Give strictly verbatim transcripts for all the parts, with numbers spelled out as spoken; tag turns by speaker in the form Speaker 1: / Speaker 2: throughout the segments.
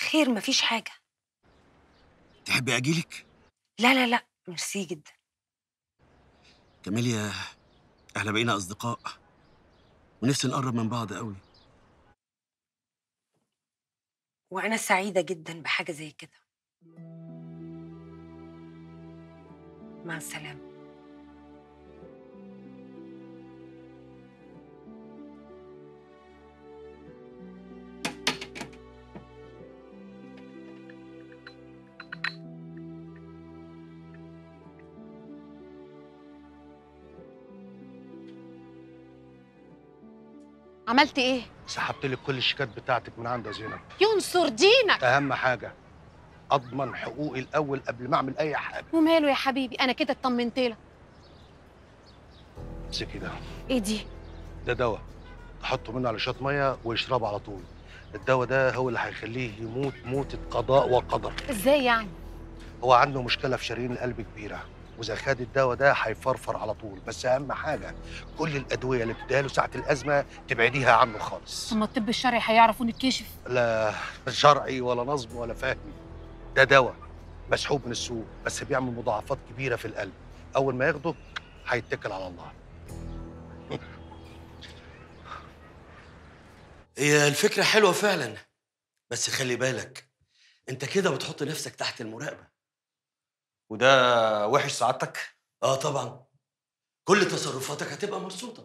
Speaker 1: خير مفيش حاجة.
Speaker 2: تحبي أجيلك؟
Speaker 1: لا لا لا، ميرسي جدا.
Speaker 2: كاميليا، احنا بقينا أصدقاء ونفسي نقرب من بعض قوي.
Speaker 1: وأنا سعيدة جدا بحاجة زي كده. مع السلامة.
Speaker 3: عملت ايه؟
Speaker 4: سحبت لك كل الشيكات بتاعتك من عند زينب.
Speaker 3: ينصر دينك.
Speaker 4: اهم حاجه اضمن حقوقي الاول قبل ما اعمل اي حاجه.
Speaker 3: وماله يا حبيبي، انا كده اطمنت لك.
Speaker 4: امسكي ده.
Speaker 3: ايه دي؟
Speaker 4: ده دواء تحطه منه على شويه ميه ويشربه على طول. الدواء ده هو اللي هيخليه يموت موتة قضاء وقدر.
Speaker 3: ازاي يعني؟
Speaker 4: هو عنده مشكله في شرايين القلب كبيره، واذا خد الدواء ده هيفرفر على طول. بس اهم حاجه كل الادويه اللي بتديها له ساعه الازمه تبعديها عنه خالص.
Speaker 3: ثم الطب الشرعي هيعرفوا نتكشف؟
Speaker 4: لا شرعي ولا نظم ولا فهمي، ده دواء مسحوب من السوق بس بيعمل مضاعفات كبيره في القلب. اول ما ياخده هيتكل على الله.
Speaker 2: هي الفكرة حلوة فعلا، بس خلي بالك انت كده بتحط نفسك تحت المراقبة.
Speaker 5: وده وحش سعادتك؟
Speaker 2: اه طبعا، كل تصرفاتك هتبقى مرصودة.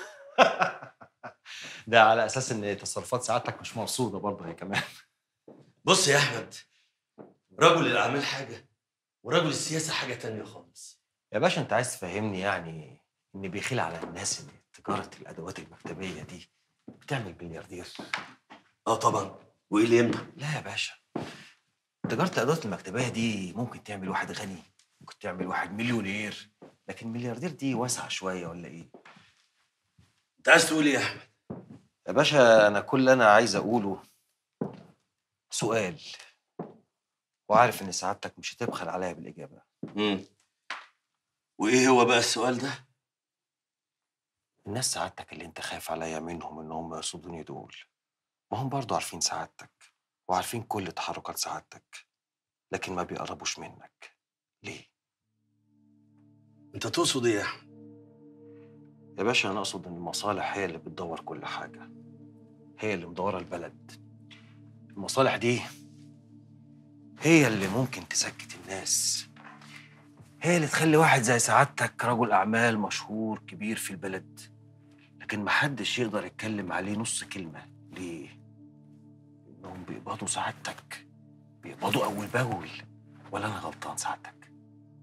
Speaker 5: ده على اساس ان تصرفات سعادتك مش مرصوده برضه هي كمان.
Speaker 2: بص يا احمد، رجل الاعمال حاجة ورجل السياسة حاجة تانية خالص.
Speaker 5: يا باشا انت عايز تفهمني يعني ان بيخيل على الناس ان تجاره الادوات المكتبيه دي بتعمل ملياردير؟
Speaker 2: اه طبعا، وايه اللي يمنع؟
Speaker 5: لا يا باشا، تجاره الادوات المكتبيه دي ممكن تعمل واحد غني، ممكن تعمل واحد مليونير، لكن ملياردير دي واسعه شويه ولا ايه؟
Speaker 2: انت عايز تقول ايه يا احمد؟
Speaker 5: يا باشا انا كل اللي انا عايز اقوله سؤال، وعارف ان سعادتك مش هتبخل عليا بالاجابه.
Speaker 2: امم وايه هو بقى السؤال ده؟
Speaker 5: الناس سعادتك اللي انت خايف عليا منهم ان هم يرصدوني دول، ما هم برضه عارفين سعادتك وعارفين كل تحركات سعادتك، لكن ما بيقربوش منك. ليه؟
Speaker 2: انت تقصد ايه يا احمد؟
Speaker 5: يا باشا انا اقصد ان المصالح هي اللي بتدور كل حاجه، هي اللي مدوره البلد. المصالح دي هي اللي ممكن تسكت الناس، هي اللي تخلي واحد زي سعادتك رجل اعمال مشهور كبير في البلد، لكن محدش يقدر يتكلم عليه نص كلمه. ليه؟ انهم بيقبضوا سعادتك، بيقبضوا اول باول. ولا انا غلطان سعادتك؟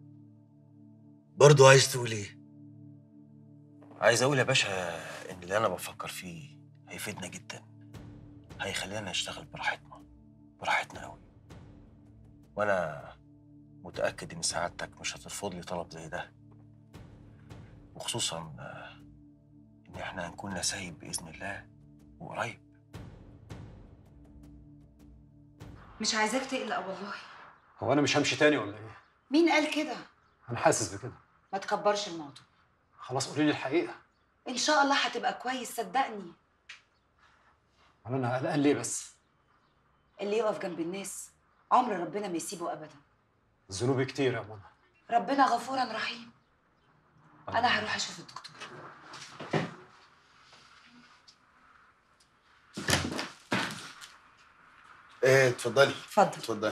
Speaker 2: برضه عايز تقول ايه؟
Speaker 5: عايز اقول يا باشا ان اللي انا بفكر فيه هيفيدنا جدا، هيخلينا نشتغل براحتنا، براحتنا قوي. وانا متاكد ان سعادتك مش هترفض لي طلب زي ده، وخصوصا ان احنا هنكون نسايب باذن الله وقريب.
Speaker 6: مش عايزاك تقلق والله.
Speaker 7: هو انا مش همشي تاني ولا ايه؟
Speaker 6: مين قال كده؟
Speaker 7: انا حاسس بكده.
Speaker 6: ما تكبرش الموضوع.
Speaker 7: خلاص قولي لي الحقيقه.
Speaker 6: ان شاء الله هتبقى كويس صدقني.
Speaker 7: ولا انا قلقان ليه بس؟
Speaker 6: اللي يقف جنب الناس عمر ربنا ما يسيبه ابدا.
Speaker 7: ذنوبي كتير يا منى.
Speaker 6: ربنا غفورا رحيم. انا هروح اشوف الدكتور.
Speaker 8: ايه اتفضلي.
Speaker 6: اتفضل.
Speaker 8: اتفضلي.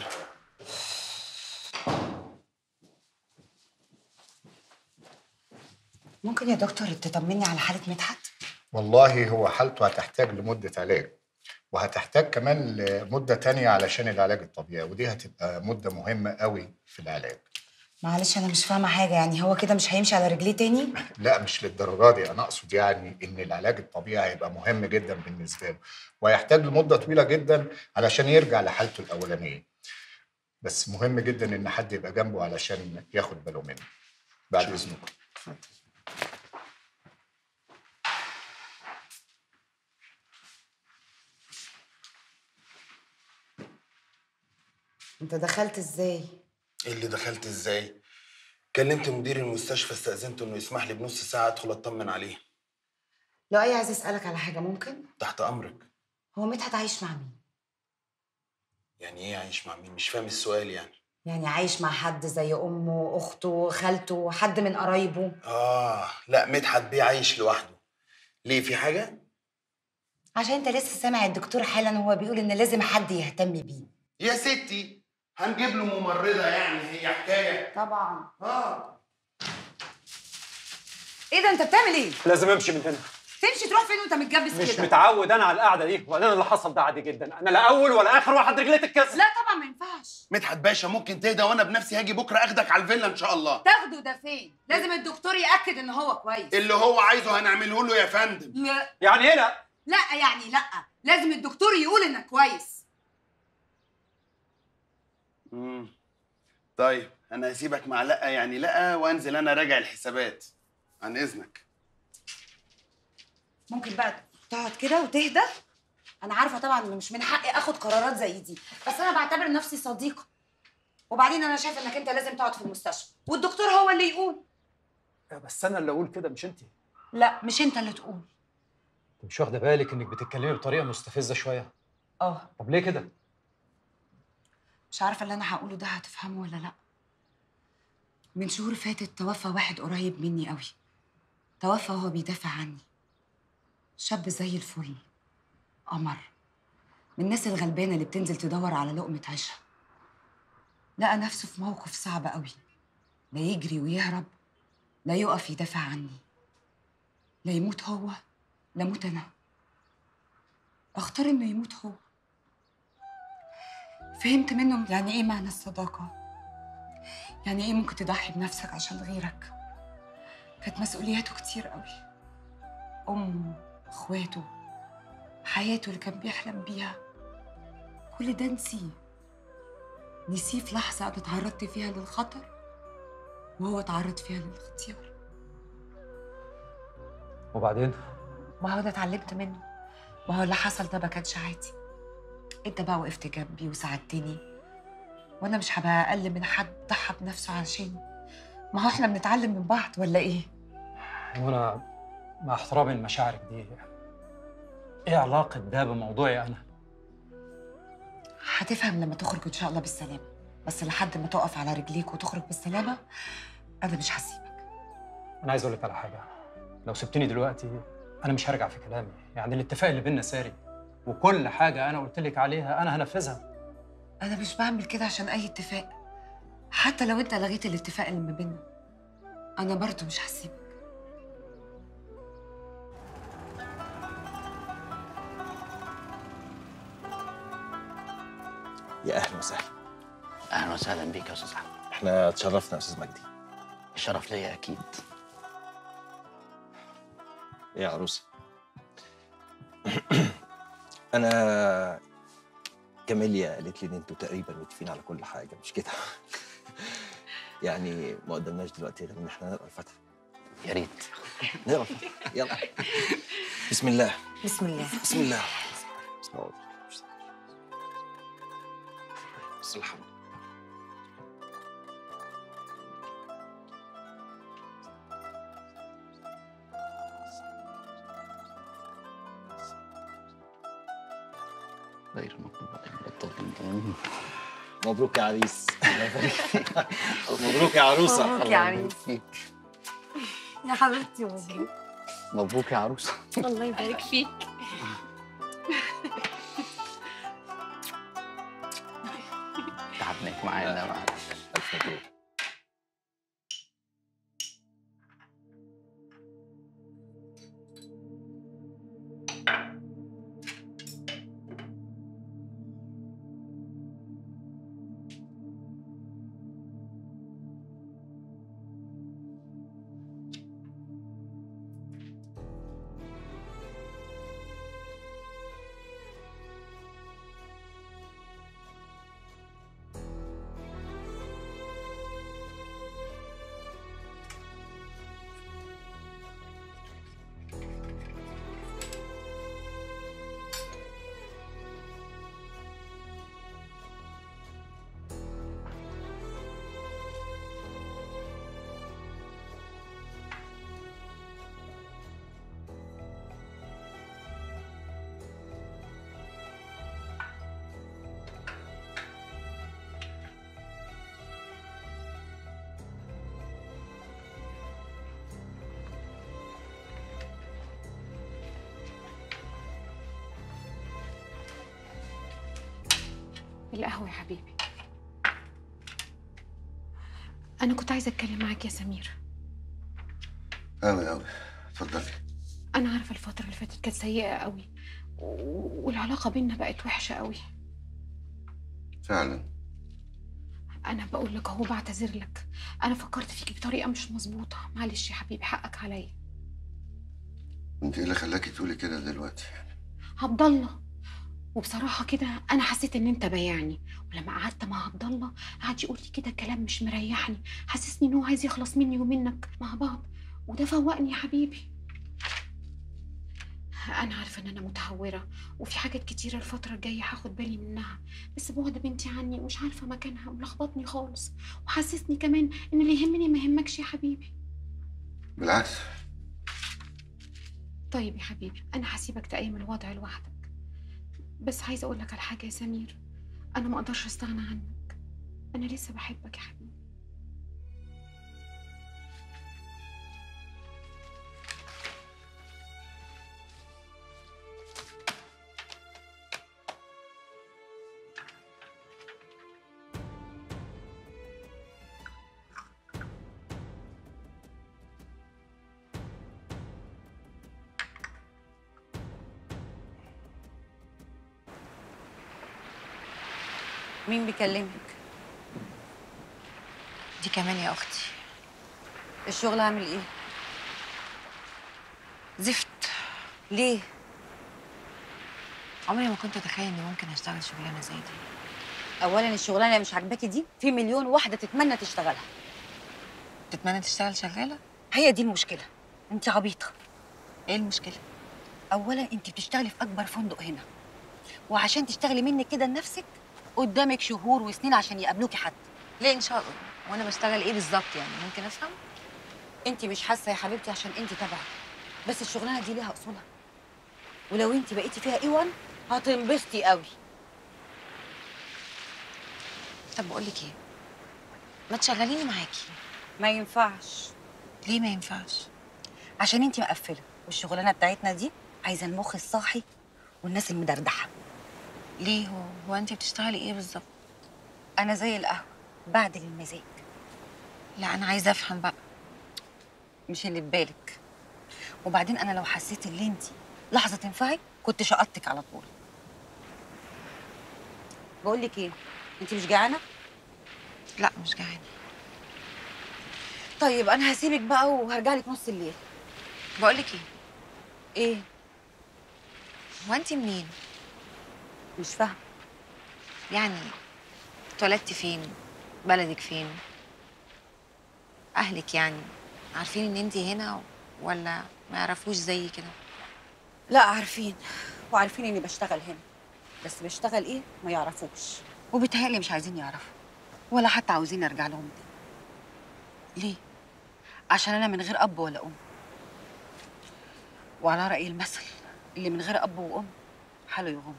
Speaker 6: ممكن يا دكتور تطمني على حالة مدحت؟
Speaker 8: والله هو حالته هتحتاج لمدة علاج، وهتحتاج كمان لمدة تانية علشان العلاج الطبيعي، ودي هتبقى مدة مهمة قوي في العلاج.
Speaker 6: معلش انا مش فاهمة حاجة، يعني هو كده مش هيمشي على رجليه تاني؟
Speaker 8: لا مش للدرجة دي، أنا أقصد يعني إن العلاج الطبيعي هيبقى مهم جدا بالنسبة له، وهيحتاج لمدة طويلة جدا علشان يرجع لحالته الأولانية. بس مهم جدا إن حد يبقى جنبه علشان ياخد باله منه. بعد إذنكم.
Speaker 6: اتفضل. انت دخلت ازاي؟
Speaker 8: إيه اللي دخلت إزاي؟ كلمت مدير المستشفى استأذنته إنه يسمح لي بنص ساعة أدخل أطمن عليه.
Speaker 6: لو اي عايز اسألك على حاجة ممكن؟
Speaker 8: تحت أمرك.
Speaker 6: هو مدحت عايش مع مين؟
Speaker 9: يعني ايه عايش مع مين؟ مش فاهم السؤال يعني.
Speaker 6: يعني عايش مع حد زي امه، اخته، خالته، حد من قرايبه.
Speaker 9: اه لا، مدحت بيه عايش لوحده. ليه، في حاجه؟
Speaker 6: عشان انت لسه سامع الدكتور حالا وهو بيقول ان لازم حد يهتم بيه.
Speaker 9: يا ستي هنجيب له ممرضه يعني، هي حكايه؟
Speaker 6: طبعا.
Speaker 9: اه.
Speaker 6: ايه ده، انت بتعمل ايه؟
Speaker 7: لازم امشي من هنا.
Speaker 6: تمشي تروح فين وانت متجبس كده؟
Speaker 7: مش متعود انا على القعده دي، وبعدين اللي حصل ده عادي جدا، انا لا اول ولا اخر واحد رجليه تتكسر.
Speaker 6: لا طبعا ما ينفعش.
Speaker 9: مدحت باشا ممكن تهدى، وانا بنفسي هاجي بكره اخدك على الفيلا ان شاء الله.
Speaker 6: تاخده ده فين؟ لازم الدكتور ياكد ان هو كويس.
Speaker 9: اللي هو عايزه هنعمله له يا فندم.
Speaker 6: لا
Speaker 7: يعني ايه لا؟
Speaker 6: لا يعني لا، لازم الدكتور يقول انك كويس.
Speaker 9: امم طيب انا هسيبك مع لا يعني لا، وانزل انا راجع الحسابات. عن اذنك.
Speaker 6: ممكن بقى تقعد كده وتهدى؟ انا عارفه طبعا ان مش من حقي اخد قرارات زي دي، بس انا بعتبر نفسي صديقه. وبعدين انا شايفه انك انت لازم تقعد في المستشفى والدكتور هو اللي يقول.
Speaker 7: بس انا اللي اقول كده مش انت.
Speaker 6: لا مش انت اللي تقول.
Speaker 7: انت مش واخده بالك انك بتتكلمي بطريقه مستفزه شويه؟
Speaker 6: اه.
Speaker 7: طب ليه كده؟
Speaker 6: مش عارفه اللي انا هقوله ده هتفهمه ولا لا. من شهور فاتت توفى واحد قريب مني قوي. توفى وهو بيدافع عني. شاب زي الفل، قمر، من الناس الغلبانه اللي بتنزل تدور على لقمه عيشها. لقى نفسه في موقف صعب قوي، لا يجري ويهرب، لا يقف يدافع عني. لا يموت هو لا موت انا. اختار انه يموت هو. فهمت منه يعني ايه معنى الصداقه، يعني ايه ممكن تضحي بنفسك عشان غيرك. كانت مسؤولياته كتير قوي، امه، اخواته، حياته اللي كان بيحلم بيها، كل ده نسيه. نسيه في لحظة أنا اتعرضت فيها للخطر وهو اتعرض فيها للاختيار.
Speaker 7: وبعدين؟
Speaker 6: ما هو أنا اتعلمت منه. ما هو اللي حصل ده ما كانش عادي. أنت بقى وقفت جنبي وساعدتني، وأنا مش هبقى أقل من حد ضحى بنفسه علشاني. ما هو إحنا بنتعلم من بعض ولا إيه؟
Speaker 7: وانا مع احترامي لمشاعرك دي، ايه علاقه ده بموضوعي انا؟
Speaker 6: هتفهم لما تخرج إن شاء الله بالسلامة، بس لحد ما تقف على رجليك وتخرج بالسلامة أنا مش هسيبك.
Speaker 7: انا عايز اقول لك على حاجه، لو سبتني دلوقتي انا مش هرجع في كلامي، يعني الاتفاق اللي بينا ساري، وكل حاجه انا قلت لك عليها انا هنفذها.
Speaker 6: أنا مش بعمل كده عشان أي اتفاق، حتى لو أنت لغيت الاتفاق اللي ما بيننا أنا برضه مش هسيبك.
Speaker 5: يا اهلا وسهلا.
Speaker 10: اهلا وسهلا بيك يا استاذ احمد.
Speaker 5: احنا اتشرفنا يا استاذ مجدي.
Speaker 10: الشرف ليا اكيد.
Speaker 5: ايه يا عروسه؟ انا كاميليا قالت لي ان انتوا تقريبا متفقين على كل حاجه، مش كده؟ يعني ما قدامناش دلوقتي غير ان احنا نقرا الفاتحه.
Speaker 10: يا ريت
Speaker 5: نقرا الفاتحه، يلا. بسم الله.
Speaker 6: بسم الله.
Speaker 5: بسم الله. بسم الله. بسم الحمد.
Speaker 10: غير مطلوب الطالب.
Speaker 5: مبروك يا عريس. الله يبارك فيك. مبروك يا عروسه.
Speaker 1: مبروك يا عريس. يا حبيبتي مبروك.
Speaker 10: مبروك يا عروسه.
Speaker 3: الله يبارك فيك.
Speaker 10: تعبناك معانا معانا.
Speaker 5: الف مبروك.
Speaker 3: القهوة يا حبيبي. أنا كنت عايزة أتكلم معاك يا سمير.
Speaker 11: أوي أوي، اتفضلي.
Speaker 3: أنا عارفة الفترة اللي فاتت كانت سيئة قوي، و- والعلاقة بينا بقت وحشة قوي.
Speaker 11: فعلا.
Speaker 3: أنا بقول لك أهو، بعتذر لك. أنا فكرت فيك بطريقة مش مظبوطة، معلش يا حبيبي، حقك عليا.
Speaker 11: انت ايه اللي خلاكي تقولي كده دلوقتي؟
Speaker 3: عبد الله، وبصراحة كده أنا حسيت إن أنت بايعني، ولما قعدت مع عبد الله قعد يقول لي كده كلام مش مريحني، حسسني إن هو عايز يخلص مني ومنك مع بعض، وده فوقني يا حبيبي. أنا عارفة إن أنا متهورة، وفي حاجات كتيرة الفترة الجاية هاخد بالي منها، بس بعد بنتي عني ومش عارفة مكانها وملخبطني خالص، وحسسني كمان إن اللي يهمني ما يهمكش يا حبيبي.
Speaker 11: بالعكس.
Speaker 3: طيب يا حبيبي، أنا هسيبك تقيم الوضع لوحدك، بس عايزة أقول لك على حاجة يا سمير، أنا ما أقدرش أستغنى عنك، أنا لسه بحبك يا حبيبي.
Speaker 6: مين بيكلمك؟
Speaker 12: دي كمان يا اختي.
Speaker 6: الشغل عامل ايه؟
Speaker 12: زفت.
Speaker 6: ليه؟
Speaker 12: عمري ما كنت اتخيل اني ممكن اشتغل شغلانه زي دي.
Speaker 6: اولا الشغلانه اللي مش عاجباكي دي في مليون واحده تتمنى تشتغلها.
Speaker 12: تتمنى تشتغل شغاله؟
Speaker 6: هي دي المشكله. انت عبيطه.
Speaker 12: ايه المشكله؟
Speaker 6: اولا انت بتشتغلي في اكبر فندق هنا، وعشان تشتغلي منك كده لنفسك قدامك شهور وسنين عشان يقابلوكي حد.
Speaker 12: ليه ان شاء الله؟ وانا بشتغل ايه بالظبط يعني؟ ممكن افهم؟
Speaker 6: انت مش حاسه يا حبيبتي عشان انت تبعي، بس الشغلانه دي ليها اصولها، ولو انت بقيتي فيها ايوان هتنبسطي قوي.
Speaker 12: طب بقول لك ايه، ما تشغليني معاكي.
Speaker 6: ما ينفعش.
Speaker 12: ليه ما ينفعش؟
Speaker 6: عشان انت مقفله، والشغلانه بتاعتنا دي عايزه المخ الصاحي والناس المدردحه.
Speaker 12: ليه؟ هو هو انت بتشتغلي ايه بالظبط؟
Speaker 6: انا زي القهوه بعدل المزاج.
Speaker 12: لا انا عايزه افهم بقى.
Speaker 6: مش اللي في بالك. وبعدين انا لو حسيت ان انت لحظه تنفعي كنت شقطتك على طول. بقول لك ايه، انت مش جعانه؟
Speaker 12: لا مش جعانه.
Speaker 6: طيب انا هسيبك بقى وهرجع لك نص الليل.
Speaker 12: بقول لك ايه؟
Speaker 6: ايه؟
Speaker 12: هو انت منين؟
Speaker 6: مش فاهمه.
Speaker 12: يعني اتولدتي فين؟ بلدك فين؟ اهلك يعني عارفين ان انت هنا ولا ما يعرفوش زي كده؟
Speaker 6: لا عارفين، وعارفين اني بشتغل هنا، بس بشتغل ايه ما يعرفوش، وبيتهيألي مش عايزين يعرفوا ولا حتى عاوزين ارجع لهم تاني. ليه؟ عشان انا من غير اب ولا ام، وعلى رأي المثل اللي من غير اب وام حاله يغم.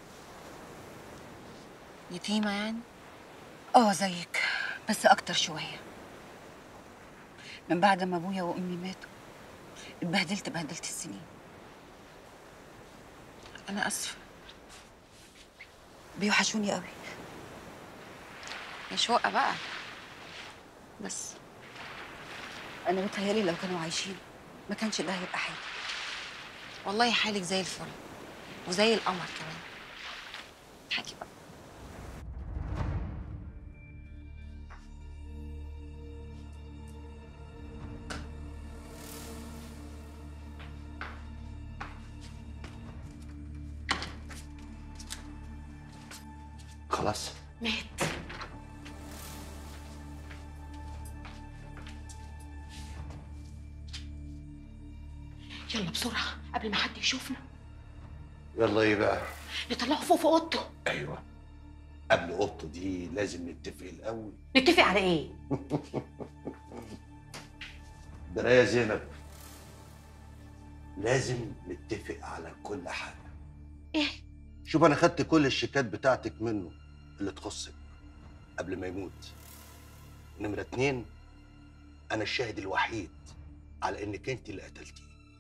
Speaker 12: يتيمه يعني؟
Speaker 6: اه زيك بس اكتر شويه. من بعد ما ابويا وامي ماتوا اتبهدلت بهدلت السنين.
Speaker 12: انا اسفه.
Speaker 6: بيوحشوني قوي.
Speaker 12: يا شقه بقى. بس
Speaker 6: انا متهيألي لو كانوا عايشين ما كانش ده هيبقى حاجه.
Speaker 12: والله حالك زي الفل وزي القمر كمان. اضحكي بقى.
Speaker 2: خلاص
Speaker 3: مات. يلا بسرعة قبل ما حد يشوفنا.
Speaker 4: يلا ايه بقى؟
Speaker 3: نطلعه فوق في اوضته.
Speaker 2: ايوه، قبل اوضته دي لازم نتفق الاول.
Speaker 3: نتفق على ايه؟
Speaker 2: درايه زينب، لازم نتفق على كل حاجه.
Speaker 3: ايه؟
Speaker 4: شوف انا خدت كل الشيكات بتاعتك منه اللي تخصك قبل ما يموت. نمرة اتنين، انا الشاهد الوحيد على انك انت اللي قتلتيه.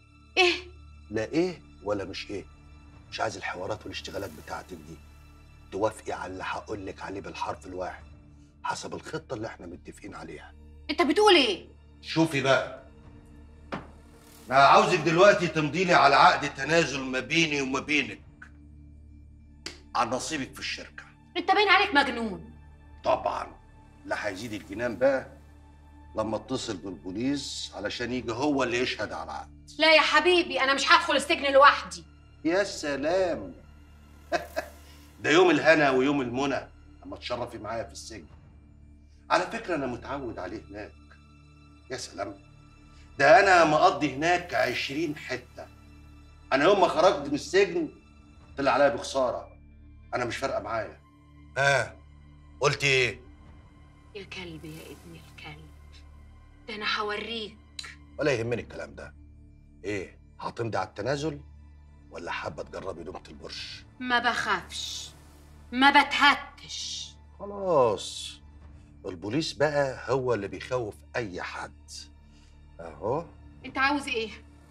Speaker 3: ايه؟
Speaker 4: لا ايه ولا مش ايه، مش عايز الحوارات والاشتغالات بتاعتك دي. توافقي على اللي هقول لك عليه بالحرف الواحد حسب الخطه اللي احنا متفقين عليها.
Speaker 3: انت بتقول ايه؟
Speaker 4: شوفي بقى، انا عاوزك دلوقتي تمضي لي على عقد تنازل ما بيني وما بينك عن نصيبك في الشركه.
Speaker 3: انت باين عليك مجنون.
Speaker 4: طبعا لا، هيزيد الجنان بقى لما اتصل بالبوليس علشان يجي هو اللي يشهد على العقد.
Speaker 3: لا يا حبيبي، انا مش هدخل السجن لوحدي.
Speaker 4: يا سلام ده يوم الهنا ويوم المنى اما تشرفي معايا في السجن. على فكره انا متعود عليه هناك. يا سلام، ده انا مقضي هناك عشرين حته. انا يوم ما خرجت من السجن طلع عليا بخساره. انا مش فارقه معايا. اه قلت ايه؟
Speaker 3: يا كلب يا ابن الكلب، ده انا هوريك.
Speaker 4: ولا يهمني الكلام ده. ايه، هتمضي على التنازل ولا حابه تجربي نومه البرش؟
Speaker 3: ما بخافش، ما بتهتش.
Speaker 4: خلاص، البوليس بقى هو اللي بيخوف اي حد. اهو.
Speaker 3: انت عاوز ايه؟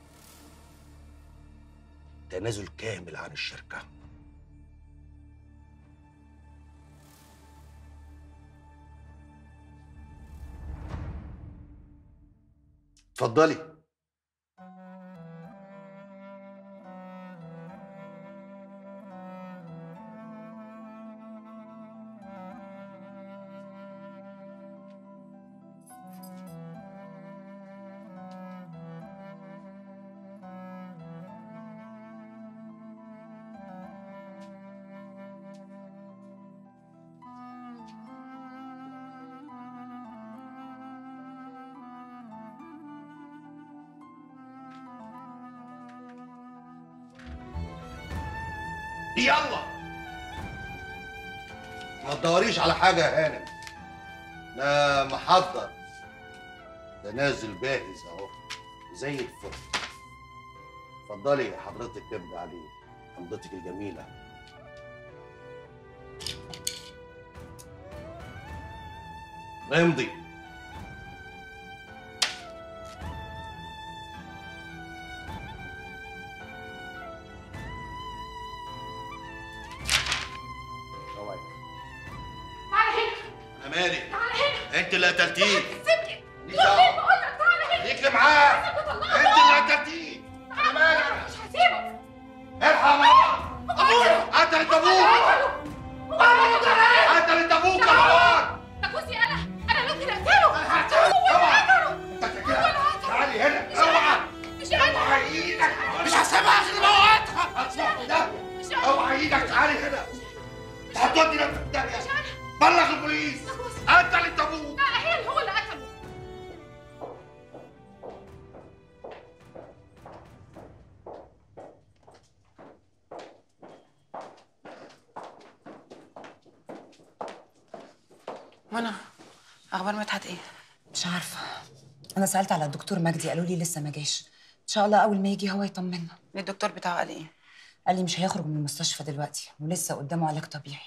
Speaker 4: تنازل كامل عن الشركه. اتفضلي. يلا ما تدوريش على حاجه يا هانم، انا محضر، ده نازل جاهز اهو زي الفل. اتفضلي حضرتك تمضي عليه، امضتك الجميله. امضي. انا مالي؟
Speaker 3: تعالى هنا.
Speaker 4: انت اللي قتلتيه.
Speaker 3: سيبني.
Speaker 4: ليك
Speaker 3: روح
Speaker 4: دعوة.
Speaker 3: فين بقول لك؟ تعالى هنا.
Speaker 4: ليك معاه. انت اللي قتلتيه. انا مالي؟
Speaker 3: مش هسيبك.
Speaker 4: الحق ابوك قتلت ابوك. قتلت ابوك يا مروان.
Speaker 3: ده جوزي انا، انا ممكن اقتله.
Speaker 4: اوعى. تعالي هنا. اوعى.
Speaker 3: مش انا.
Speaker 4: اوعى ايدك. مش هسيبها غير موتها. هتصفي ده. اوعى ايدك. تعالي هنا. انت هتودي نفسك في داهيه. بلغ البوليس. قتلت ابوك.
Speaker 3: لا هي هو اللي قتله.
Speaker 6: منى، اخبار مدحت ايه؟ مش عارفه. انا سالت على الدكتور مجدي، قالوا لي لسه ما جاش. ان شاء الله اول ما يجي هو يطمنا.
Speaker 12: الدكتور بتاعه قال ايه؟
Speaker 6: قال لي مش هيخرج من المستشفى دلوقتي ولسه قدامه علاج طبيعي.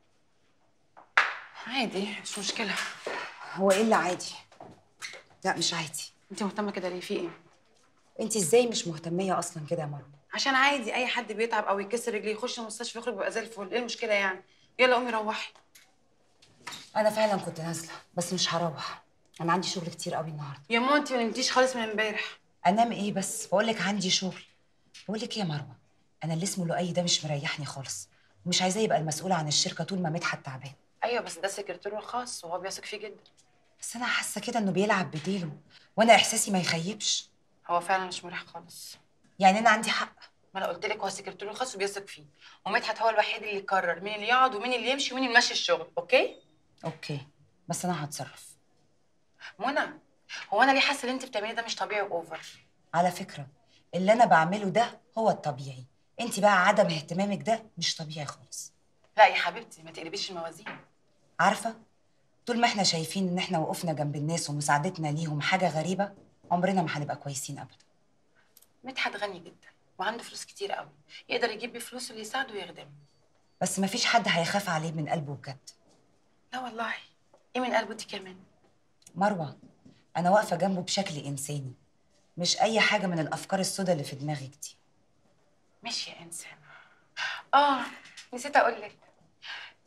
Speaker 12: عادي، مش مشكله.
Speaker 6: هو ايه اللي عادي؟ لا مش عادي.
Speaker 12: انت مهتمه كده ليه؟ في ايه؟
Speaker 6: انت ازاي مش مهتميه اصلا كده يا مروه؟
Speaker 12: عشان عادي اي حد بيتعب او يكسر رجليه يخش المستشفى يخرج يبقى زي الفل. ايه المشكله يعني؟ يلا قومي روحي.
Speaker 6: انا فعلا كنت نازله بس مش هروح، انا عندي شغل كتير قوي النهارده.
Speaker 12: يا ماما انت ما نمتيش خالص من امبارح.
Speaker 6: انام ايه بس؟ بقول لك عندي شغل. بقول لك ايه يا مروه، انا اللي اسمه لؤي ده مش مريحني خالص، ومش عايزاه يبقى المسؤول عن الشركه طول ما مدحت تعبان.
Speaker 12: ايوه بس ده سكرتيره الخاص وهو بيثق فيه جدا.
Speaker 6: بس انا حاسه كده انه بيلعب بديله، وانا احساسي ما يخيبش.
Speaker 12: هو فعلا مش مريح خالص.
Speaker 6: يعني انا عندي حق؟
Speaker 12: ما انا قلت لك هو سكرتيره الخاص وبيثق فيه، ومدحت هو الوحيد اللي يقرر مين اللي يقعد ومين اللي يمشي ومين اللي يمشي الشغل. اوكي؟
Speaker 6: اوكي، بس انا هتصرف.
Speaker 12: منى، هو انا ليه حاسه ان انت بتعملي ده مش طبيعي واوفر؟
Speaker 6: على فكره اللي انا بعمله ده هو الطبيعي، انت بقى عدم اهتمامك ده مش طبيعي خالص.
Speaker 12: لا يا حبيبتي ما تقلبيش الموازين.
Speaker 6: عارفه، طول ما احنا شايفين ان احنا وقفنا جنب الناس ومساعدتنا ليهم حاجه غريبه، عمرنا ما هنبقى كويسين ابدا.
Speaker 12: مدحت غني جدا وعنده فلوس كتير قوي، يقدر يجيب بفلوسه اللي يساعده ويخدمه.
Speaker 6: بس ما فيش حد هيخاف عليه من قلبه بجد.
Speaker 12: لا والله. ايه من قلبه دي كمان؟
Speaker 6: مروه، انا واقفه جنبه بشكل انساني، مش اي حاجه من الافكار السوداء اللي في دماغك دي.
Speaker 12: ماشي يا انسان. اه نسيت اقول لك،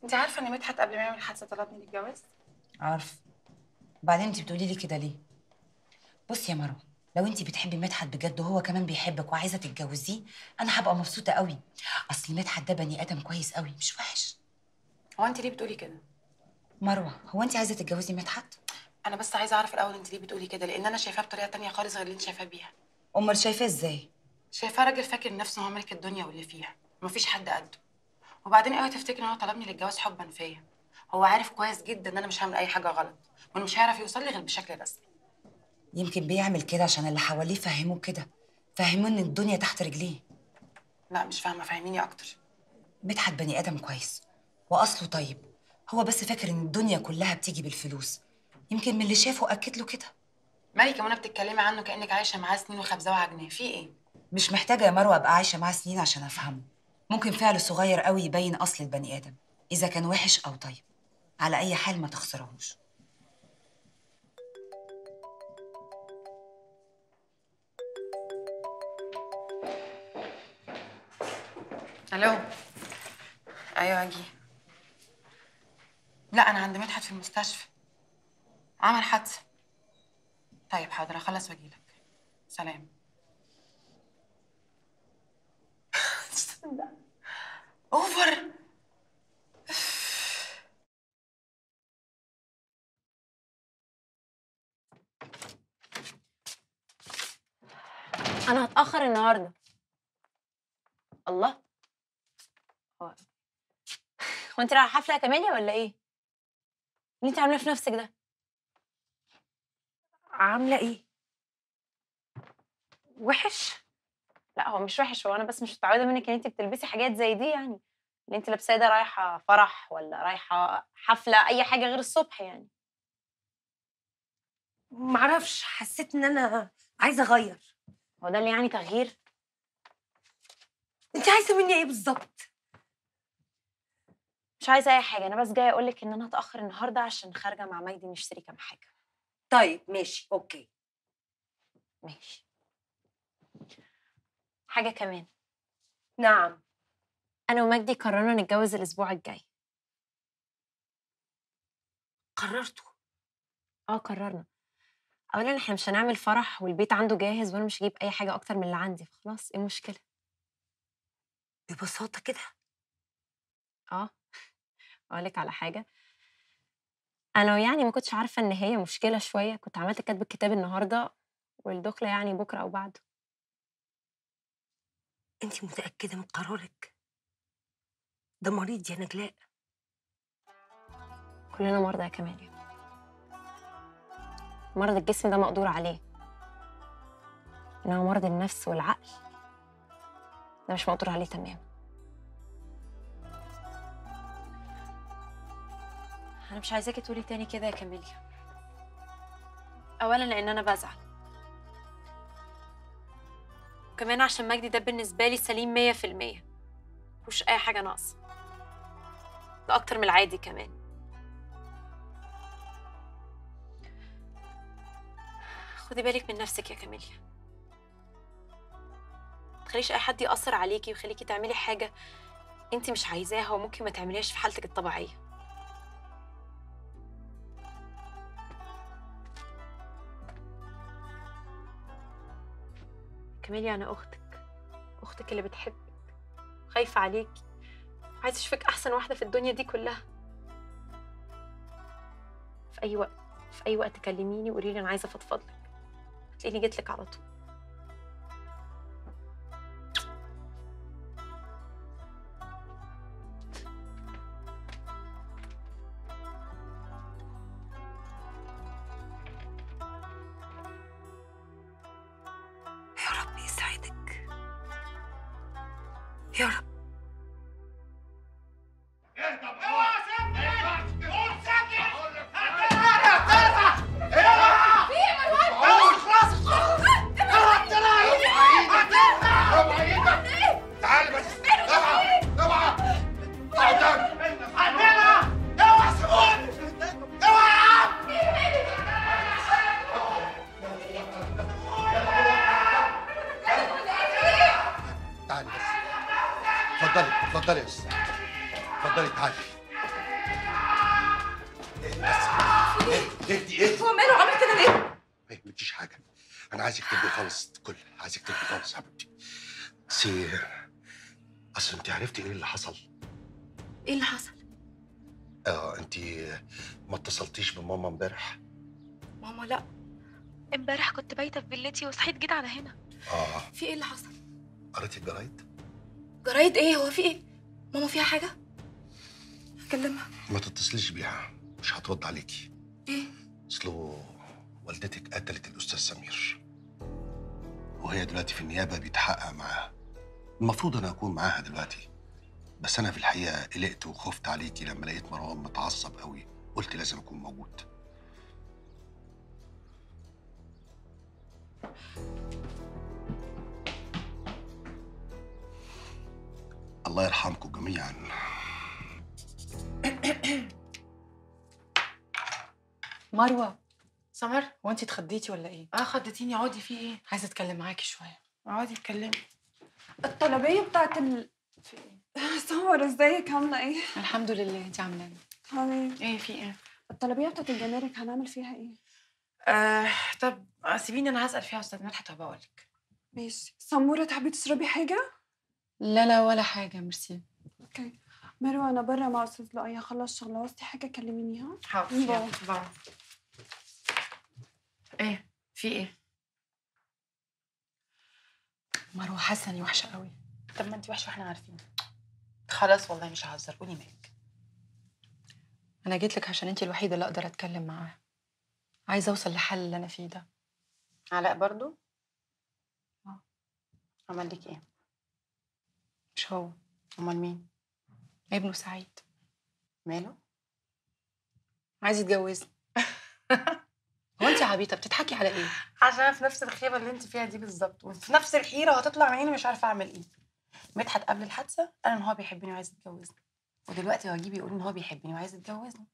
Speaker 12: انت عارفه ان مدحت قبل ما يعمل حادثه طلبني للجواز؟
Speaker 6: عارف. وبعدين انت بتقولي لي كده ليه؟ بصي يا مروه، لو انت بتحبي مدحت بجد وهو كمان بيحبك وعايزه تتجوزيه، انا هبقى مبسوطه قوي. اصل مدحت ده بني ادم كويس قوي، مش وحش.
Speaker 12: هو انت ليه بتقولي كده؟
Speaker 6: مروه، هو انت عايزه تتجوزي مدحت؟
Speaker 12: انا بس عايزه اعرف الاول انت ليه بتقولي كده، لان انا شايفاه بطريقه تانية خالص غير اللي انت شايفاه بيها.
Speaker 6: امال شايفاه ازاي؟
Speaker 12: شايفاه راجل فاكر نفسه هو ملك الدنيا واللي فيها، ومفيش حد قده. وبعدين اوعي تفتكري ان هو طلبني للجواز حبا فيا. هو عارف كويس جدا ان انا مش هعمل اي حاجه غلط، وانه مش هيعرف يوصل لي غير بشكل رسمي.
Speaker 6: يمكن بيعمل كده عشان اللي حواليه فهموه كده، فهموه ان الدنيا تحت رجليه.
Speaker 12: لا مش فاهمه، فهميني اكتر.
Speaker 6: مدحت بني ادم كويس واصله طيب، هو بس فاكر ان الدنيا كلها بتيجي بالفلوس. يمكن من اللي شافه اكد له كده.
Speaker 12: مالك يا منى بتتكلمي عنه كانك عايشه معاه سنين وخبزاه وعجناه، في ايه؟
Speaker 6: مش محتاجه يا مروه ابقى عايشه معاه سنين عشان افهمه. ممكن فعل صغير قوي يبين اصل البني ادم، اذا كان وحش او طيب. على اي حال ما تخسرهوش.
Speaker 12: الو. ايوه اجي. لا انا عند مدحت في المستشفى، عمل حادثه. طيب حاضر، اخلص واجيلك. سلام. اوفر.
Speaker 13: انا هتاخر النهارده. الله، هو هو انت رايحه حفله يا كاميليا ولا ايه؟ اللي انت عاملاه في نفسك ده؟
Speaker 1: عامله ايه؟ وحش؟
Speaker 13: لا هو مش وحش، هو انا بس مش متعوده منك ان انت بتلبسي حاجات زي دي، يعني اللي انت لابساه ده رايحه فرح ولا رايحه حفله، اي حاجه غير الصبح يعني.
Speaker 1: معرفش، حسيت ان انا عايزه اغير.
Speaker 13: هو ده اللي يعني تغيير؟
Speaker 1: انت عايزه مني ايه بالظبط؟
Speaker 13: مش عايزه اي حاجه، انا بس جايه اقول لك ان انا هتاخر النهارده عشان خارجه مع مجدي نشتري كام حاجه.
Speaker 1: طيب ماشي اوكي.
Speaker 13: ماشي. حاجه كمان.
Speaker 1: نعم.
Speaker 13: انا ومجدي قررنا نتجوز الاسبوع الجاي.
Speaker 1: قررتوا؟
Speaker 13: اه قررنا. اولا احنا مش هنعمل فرح والبيت عنده جاهز وانا مش هجيب اي حاجه اكتر من اللي عندي، فخلاص ايه المشكله؟
Speaker 1: ببساطه كده؟
Speaker 13: اه. اقول لك على حاجه، انا يعني ما كنتش عارفه ان هي مشكله شويه، كنت عملت كاتب الكتاب النهارده والدخله يعني بكره او بعده.
Speaker 1: انت متاكده من قرارك؟ ده مريض يا نجلاء.
Speaker 13: كلنا مرضى يا كماليا، مرض الجسم ده مقدور عليه، انما مرض النفس والعقل ده مش مقدور عليه تمام. انا مش عايزاكي تقولي تاني كده يا كاميليا. اولا لان انا بزعل، وكمان عشان مجدي ده بالنسبه لي سليم مية في المية، مفيهوش اي حاجه ناقصه، ده اكتر من العادي كمان. خدي بالك من نفسك يا كاميليا، متخليش اي حد يأثر عليكي ويخليكي تعملي حاجه انت مش عايزاها وممكن ما تعمليهاش في حالتك الطبيعيه. كاميليا انا اختك، اختك اللي بتحبك، خايفه عليكي، عايزه اشوفك احسن واحده في الدنيا دي كلها. في اي وقت في اي وقت كلميني وقولي لي انا عايزه افضفض لك، هتلاقيني جيت لك على طول.
Speaker 1: يا رب يسعدك يا رب.
Speaker 4: اتفضلي اتفضلي يا استاذ، اتفضلي تعالي اهدي ايه؟
Speaker 14: هو ماله عامل كده ليه؟
Speaker 4: ما يهمكيش حاجه، انا عايزك تهدي خالص الكل، عايزك تهدي خالص يا حبيبتي. سي اصل انت عرفتي ايه اللي حصل؟
Speaker 14: ايه اللي حصل؟
Speaker 4: اه انت ما اتصلتيش بماما امبارح؟
Speaker 14: ماما لا، امبارح كنت بايته في فيلتي وصحيت جيت على هنا.
Speaker 4: اه
Speaker 14: في ايه اللي حصل؟
Speaker 4: قريتي الجرايد؟
Speaker 14: جرايد ايه؟ هو في ايه؟ ماما فيها حاجه؟ هكلمها.
Speaker 4: ما تتصليش بيها، مش هترد عليكي.
Speaker 14: ايه؟
Speaker 4: اصله والدتك قتلت الاستاذ سمير، وهي دلوقتي في النيابه بيتحقق معاها. المفروض انا اكون معاها دلوقتي، بس انا في الحقيقه قلقت وخفت عليكي لما لقيت مروان متعصب قوي، قلت لازم اكون موجود. الله يرحمكم جميعا.
Speaker 15: مروه، سمر، هو انت اتخضيتي ولا ايه؟
Speaker 12: اه خضتيني. اقعدي. في ايه؟
Speaker 15: عايزه اتكلم معاكي شويه.
Speaker 12: اقعدي اتكلمي.
Speaker 14: الطلبيه بتاعت ال
Speaker 15: في ايه؟
Speaker 14: سمر ازيك؟ عامله ايه؟
Speaker 15: الحمد لله، انت عامله ايه؟
Speaker 14: تمام.
Speaker 12: ايه في ايه؟
Speaker 14: الطلبيه بتاعت الجمارك هنعمل فيها ايه؟
Speaker 12: آه طب سيبيني انا هسال فيها استاذ مدحت وبقول لك.
Speaker 14: ماشي. سموره تحبي تشربي حاجه؟
Speaker 15: لا لا ولا حاجه، ميرسي.
Speaker 14: اوكي. مروه انا بره مع استاذ لؤي، هخلص شغل، عوزتي حاجه كلميني. ها؟
Speaker 12: حاضر. يلا باي. ايه في ايه؟
Speaker 15: مروه حاسه اني وحشه قوي.
Speaker 12: طب ما انت وحشه واحنا عارفين. خلاص والله مش ههزر، قولي مالك.
Speaker 15: انا جيت لك عشان انت الوحيده اللي اقدر اتكلم معاها. عايزه اوصل لحل اللي انا فيه ده.
Speaker 12: علاء برضو؟ اه. عمل لك ايه؟
Speaker 15: مش هو.
Speaker 12: امال مين؟
Speaker 15: ابنه سعيد.
Speaker 12: ماله؟
Speaker 15: عايز يتجوزني. هو انت عبيطه بتضحكي على ايه؟
Speaker 12: عشان انا في نفس الخيبه اللي انت فيها دي بالظبط، وفي نفس الحيره وهتطلع من عيني مش عارفه اعمل ايه. مدحت قبل الحادثه قال ان هو بيحبني وعايز يتجوزني، ودلوقتي هو يجي يقول ان هو بيحبني وعايز يتجوزني.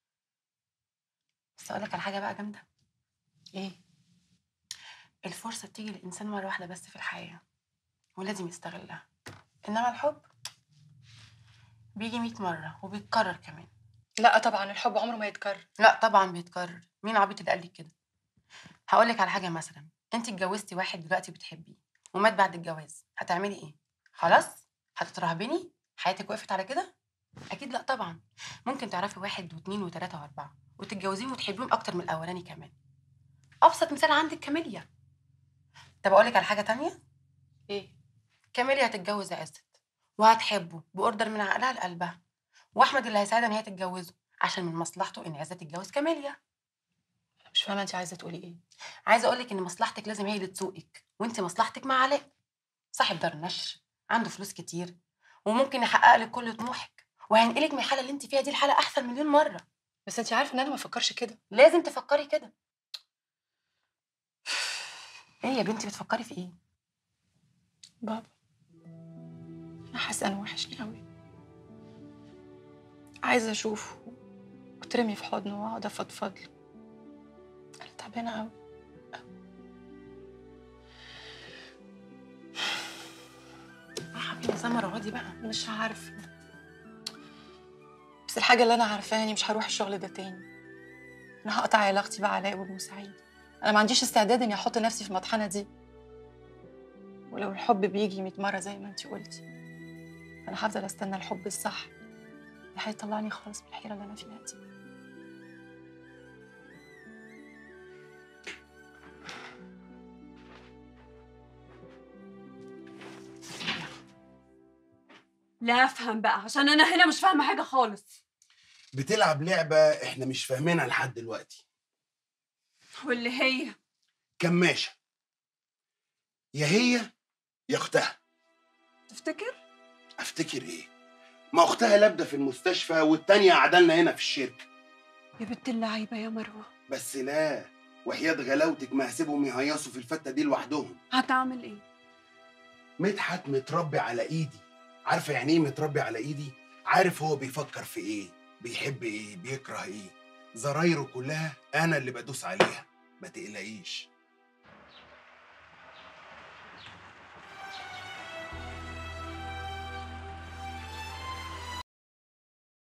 Speaker 12: بس اقول لك على حاجه بقى جامده.
Speaker 15: ايه؟
Speaker 12: الفرصه بتيجي للانسان مره واحده بس في الحياه، ولازم يستغلها. انما الحب بيجي مية مره وبيتكرر كمان.
Speaker 15: لا طبعا الحب عمره ما يتكرر.
Speaker 12: لا طبعا بيتكرر. مين عبيط اللي قال لك كده؟ هقول لك على حاجه. مثلا انت اتجوزتي واحد دلوقتي بتحبيه ومات بعد الجواز، هتعملي ايه؟ خلاص هتترهبني؟ حياتك وقفت على كده؟ اكيد لا طبعا. ممكن تعرفي واحد واثنين وثلاثه واربعه وتتجوزيهم وتحبيهم اكتر من الاولاني كمان. ابسط مثال عندك كاميليا. طب اقول لك على حاجه تانية.
Speaker 15: ايه؟
Speaker 12: كاميليا هتتجوز عزت وهتحبه باوردر من عقلها لقلبها، واحمد اللي هيساعدها ان هي تتجوزه عشان من مصلحته ان عزت تتجوز كاميليا.
Speaker 15: مش فاهمه انت عايزه تقولي ايه؟
Speaker 12: عايزه اقول لك ان مصلحتك لازم هي اللي تسوقك، وانت مصلحتك مع علاء صاحب دار نشر، عنده فلوس كتير وممكن يحقق لك كل طموحك وهينقلك من الحاله اللي انت فيها دي لحاله احسن مليون مره.
Speaker 15: بس انت عارفه ان انا ما بفكرش كده.
Speaker 12: لازم تفكري كده. ايه يا بنتي بتفكري في ايه؟
Speaker 15: بابا، انا حاسه انه وحشني قوي. عايزه اشوفه واترمي في حضنه واقعد افضفض له. انا تعبانه قوي.
Speaker 12: يا حبيبتي سمر اقعدي بقى.
Speaker 15: مش عارفه، بس الحاجه اللي انا عارفاها اني مش هروح الشغل ده تاني. انا هقطع علاقتي بعلاء وابن سعيد. انا ما عنديش استعداد اني احط نفسي في المطحنه دي. ولو الحب بيجي مية مره زي ما انتي قلتي، انا هفضل استنى الحب الصح اللي هيطلعني خالص من الحيره اللي انا فيها دي.
Speaker 14: لا افهم بقى، عشان انا هنا مش فاهمه حاجه خالص.
Speaker 9: بتلعب لعبه احنا مش فاهمينها لحد دلوقتي.
Speaker 14: واللي هي
Speaker 9: كماشه. يا هي يا اختها.
Speaker 14: تفتكر؟
Speaker 9: افتكر ايه؟ ما اختها لابده في المستشفى والتانيه قعدالنا هنا في الشركه.
Speaker 14: يا بنت اللعيبه يا مروه.
Speaker 9: بس لا، وحياة غلاوتك ما هسيبهم يهيصوا في الفته دي لوحدهم.
Speaker 14: هتعمل ايه؟
Speaker 9: مدحت متربي على ايدي. عارفه يعني ايه متربي على ايدي؟ عارف هو بيفكر في ايه، بيحب ايه، بيكره ايه. زرايره كلها انا اللي بدوس عليها، ما تقلقيش.